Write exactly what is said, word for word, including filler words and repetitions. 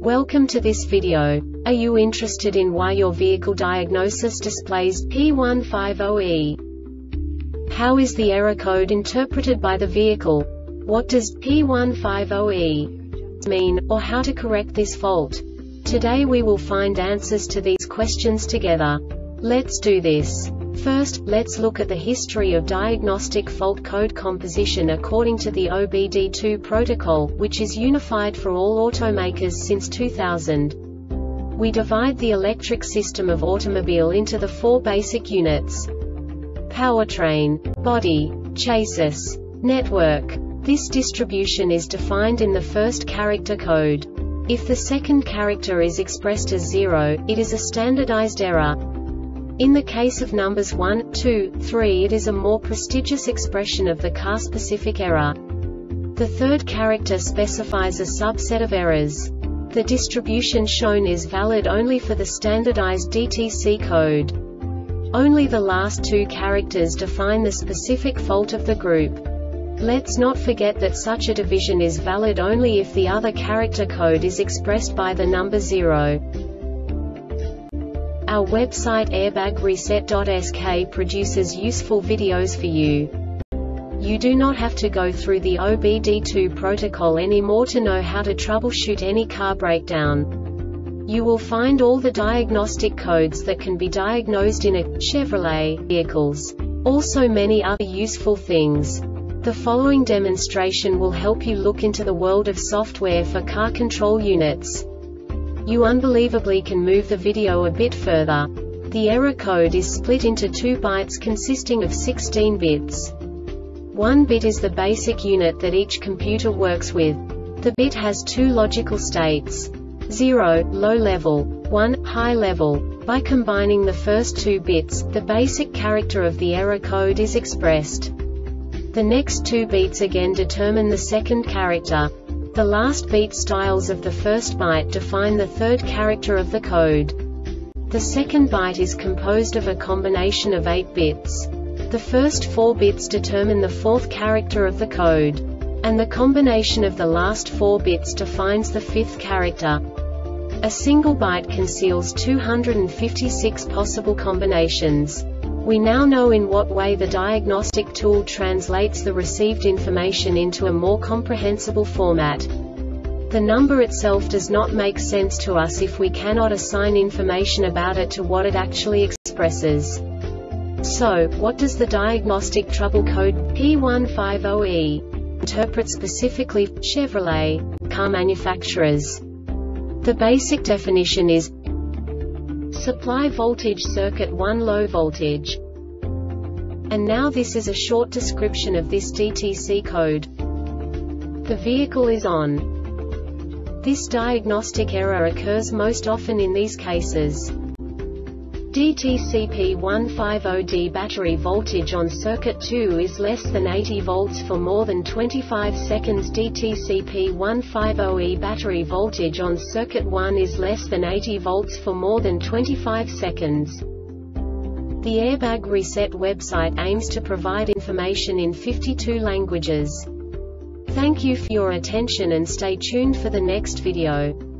Welcome to this video. Are you interested in why your vehicle diagnosis displays P one five zero E? How is the error code interpreted by the vehicle? What does P one five zero E mean, or how to correct this fault? Today we will find answers to these questions together. Let's do this. First, let's look at the history of diagnostic fault code composition according to the O B D two protocol, which is unified for all automakers since two thousand. We divide the electric system of automobile into the four basic units: powertrain, body, chassis, network. This distribution is defined in the first character code. If the second character is expressed as zero, it is a standardized error. In the case of numbers one, two, three, it is a more prestigious expression of the car-specific error. The third character specifies a subset of errors. The distribution shown is valid only for the standardized D T C code. Only the last two characters define the specific fault of the group. Let's not forget that such a division is valid only if the other character code is expressed by the number zero. Our website airbag reset dot S K produces useful videos for you. You do not have to go through the O B D two protocol anymore to know how to troubleshoot any car breakdown. You will find all the diagnostic codes that can be diagnosed in a Chevrolet vehicles. Also many other useful things. The following demonstration will help you look into the world of software for car control units. You unbelievably can move the video a bit further. The error code is split into two bytes consisting of sixteen bits. One bit is the basic unit that each computer works with. The bit has two logical states: zero, low level, one, high level. By combining the first two bits, the basic character of the error code is expressed. The next two beats again determine the second character. The last beat styles of the first byte define the third character of the code. The second byte is composed of a combination of eight bits. The first four bits determine the fourth character of the code. And the combination of the last four bits defines the fifth character. A single byte conceals two hundred fifty-six possible combinations. We now know in what way the diagnostic tool translates the received information into a more comprehensible format. The number itself does not make sense to us if we cannot assign information about it to what it actually expresses. So, what does the diagnostic trouble code P one five zero E interpret specifically for Chevrolet car manufacturers? The basic definition is supply voltage circuit one low voltage. And now this is a short description of this D T C code. The vehicle is on. This diagnostic error occurs most often in these cases: D T C P one five zero D battery voltage on circuit two is less than eighty volts for more than twenty-five seconds. D T C P one five zero E battery voltage on circuit one is less than eighty volts for more than twenty-five seconds. The Airbag Reset website aims to provide information in fifty-two languages. Thank you for your attention and stay tuned for the next video.